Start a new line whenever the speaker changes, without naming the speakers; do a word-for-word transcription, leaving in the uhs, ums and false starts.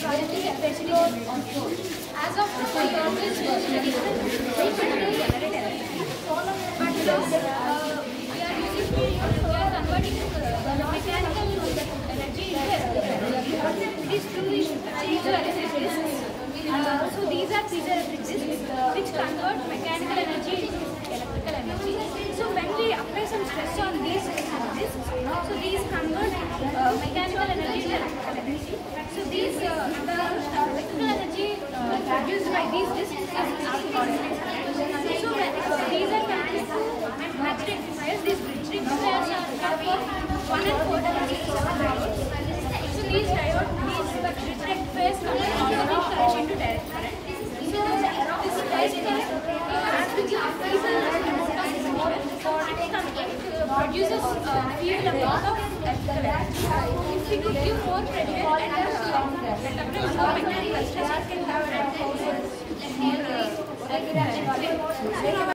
As of now, we always use traditional methods to generate electricity. But now, uh, we are using, we are converting uh, mechanical energy into electrical. These two piezoelectric discs. Uh, so these are piezoelectric discs which convert mechanical energy into electrical energy. So when we apply some stress on these discs, so these convert uh, mechanical energy into electrical energy. So these uh, the electrical energy uh, produced by these discs is constant. So when uh, these are connected to match rectifiers, these bridge rectifiers are having one and four dimensions of diodes. So these diodes, these the bridge rectifiers convert alternating current into direct current. So this test is uh, as we give these are produces uh, field amount of electrical energy. If we could give more pressure and uh, more mechanical stress, it can have more uh,